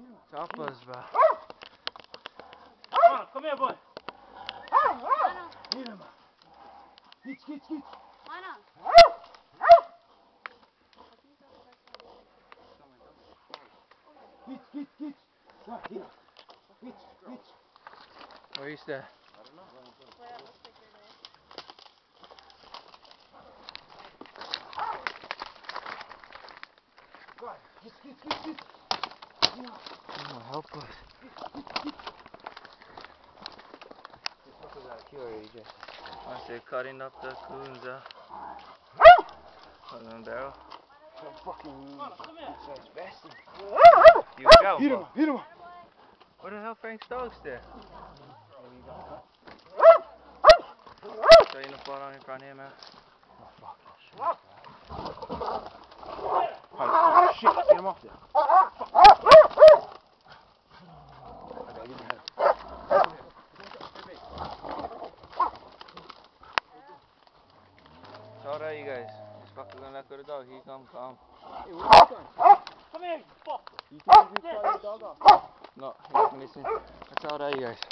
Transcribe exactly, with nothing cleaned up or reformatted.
Stop us, bro. Come on, come here, boy. Get him. Git, git, git. Ana. Git, git, git. Go, git. Git, git. Where you stay? I don't know. Go, git, git, git, git. Oh, help us. I say cutting up the coons, uh. On the barrel. Some fucking good-sized bastard. You got Hit him, him, hit him. Where the hell Frank Stokes there? So you no fall on in front of him, man. Oh, shit, get him off there. I gotta get him head. It's alright, you guys. He's fucking gonna let go of the dog. He come, come. Hey, where's your son? Come here, you fuck. You think you saw your dog off? No, he's not listening. It's alright, you guys.